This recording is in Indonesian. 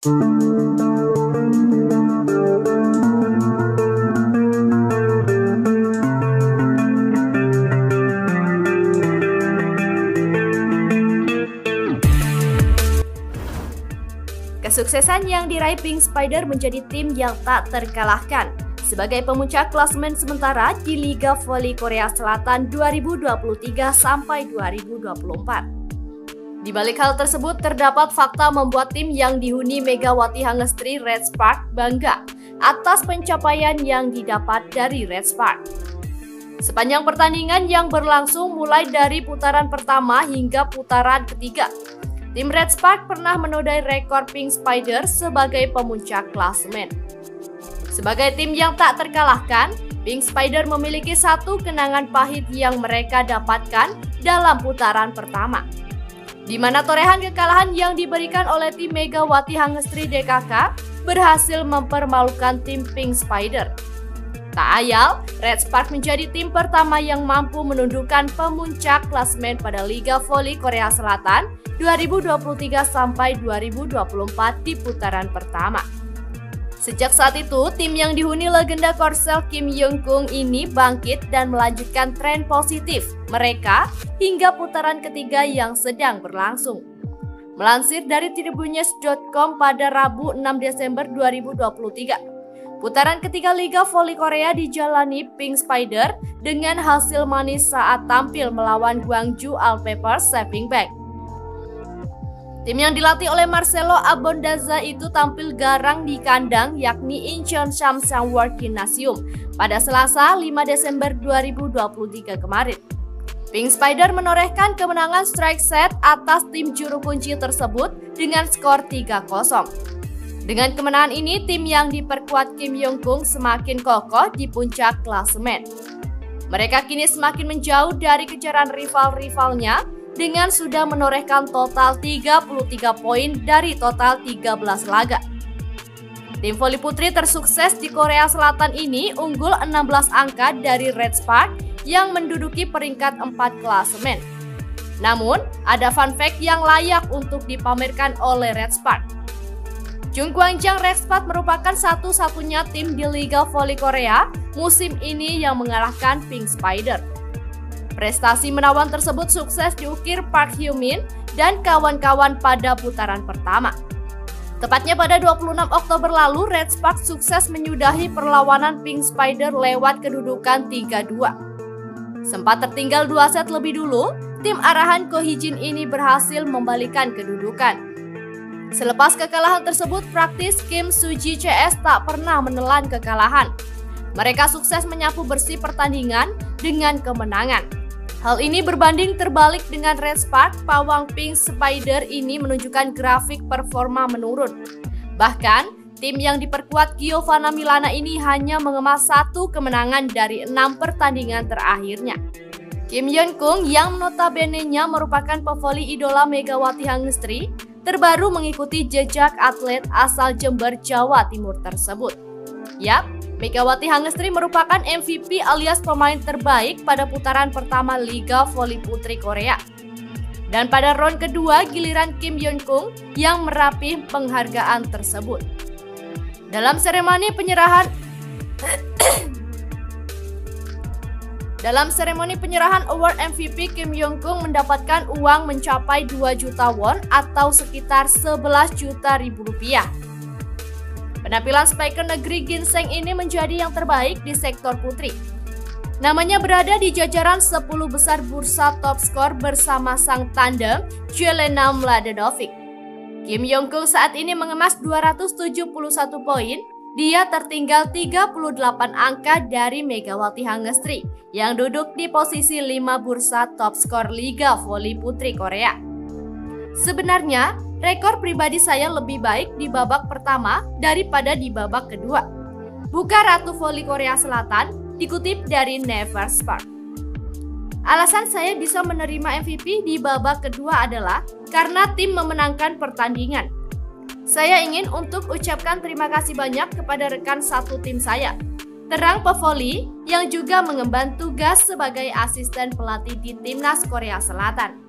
Kesuksesan yang diraih Pink Spider menjadi tim yang tak terkalahkan sebagai pemuncak klasemen sementara di Liga Voli Korea Selatan 2023 sampai 2024. Di balik hal tersebut terdapat fakta membuat tim yang dihuni Megawati Hangestri Red Spark bangga atas pencapaian yang didapat dari Red Spark. Sepanjang pertandingan yang berlangsung mulai dari putaran pertama hingga putaran ketiga, tim Red Spark pernah menodai rekor Pink Spider sebagai pemuncak klasemen. Sebagai tim yang tak terkalahkan, Pink Spider memiliki satu kenangan pahit yang mereka dapatkan dalam putaran pertama, di mana torehan kekalahan yang diberikan oleh tim Megawati Hangestri DKK berhasil mempermalukan tim Pink Spider. Tak ayal, Red Spark menjadi tim pertama yang mampu menundukkan pemuncak klasemen pada Liga Voli Korea Selatan 2023 sampai 2024 di putaran pertama. Sejak saat itu, tim yang dihuni legenda Korsel Kim Young-kung ini bangkit dan melanjutkan tren positif mereka hingga putaran ketiga yang sedang berlangsung. Melansir dari Tribunnews.com pada Rabu 6 Desember 2023, putaran ketiga Liga Voli Korea dijalani Pink Spider dengan hasil manis saat tampil melawan Gwangju All-Pepper Saving Bank. Tim yang dilatih oleh Marcelo Abondaza itu tampil garang di kandang yakni Incheon Samsung World Gymnasium pada Selasa 5 Desember 2023 kemarin. Pink Spider menorehkan kemenangan strike set atas tim juru kunci tersebut dengan skor 3-0. Dengan kemenangan ini, tim yang diperkuat Kim Young-kung semakin kokoh di puncak klasemen. Mereka kini semakin menjauh dari kejaran rival-rivalnya dengan sudah menorehkan total 33 poin dari total 13 laga. Tim voli putri tersukses di Korea Selatan ini unggul 16 angka dari Red Spark yang menduduki peringkat 4 klasemen. Namun, ada fun fact yang layak untuk dipamerkan oleh Red Spark. Jungkwangjang Red Spark merupakan satu-satunya tim di Liga Voli Korea musim ini yang mengalahkan Pink Spider. Prestasi menawan tersebut sukses diukir Park Hyo-min dan kawan-kawan pada putaran pertama. Tepatnya pada 26 Oktober lalu, Red Spark sukses menyudahi perlawanan Pink Spider lewat kedudukan 3-2. Sempat tertinggal 2 set lebih dulu, tim arahan Ko Hee-jin ini berhasil membalikan kedudukan. Selepas kekalahan tersebut, praktis Kim Soo-ji CS tak pernah menelan kekalahan. Mereka sukses menyapu bersih pertandingan dengan kemenangan. Hal ini berbanding terbalik dengan Red Spark, pawang Pink Spider ini menunjukkan grafik performa menurun. Bahkan, tim yang diperkuat Giovanna Milana ini hanya mengemas 1 kemenangan dari 6 pertandingan terakhirnya. Kim Young-kung yang notabene-nya merupakan pevoli idola Megawati Hangestri, terbaru mengikuti jejak atlet asal Jember, Jawa Timur tersebut. Yap, Megawati Hangestri merupakan MVP alias pemain terbaik pada putaran pertama Liga Voli Putri Korea. Dan pada ronde kedua giliran Kim Young-kung yang meraih penghargaan tersebut. Dalam seremoni penyerahan award MVP, Kim Young-kung mendapatkan uang mencapai 2 juta won atau sekitar 11 juta ribu rupiah. Penampilan spiker negeri Ginseng ini menjadi yang terbaik di sektor putri. Namanya berada di jajaran 10 besar bursa top skor bersama sang tandem Jelena Mladenovich. Kim Young-kung saat ini mengemas 271 poin. Dia tertinggal 38 angka dari Megawati Hangestri yang duduk di posisi 5 bursa top skor Liga Voli Putri Korea. Sebenarnya, rekor pribadi saya lebih baik di babak pertama daripada di babak kedua. Buka Ratu Voli Korea Selatan, dikutip dari Never Spark. Alasan saya bisa menerima MVP di babak kedua adalah karena tim memenangkan pertandingan. Saya ingin untuk ucapkan terima kasih banyak kepada rekan satu tim saya, Terang Pevoli, yang juga mengemban tugas sebagai asisten pelatih di Timnas Korea Selatan.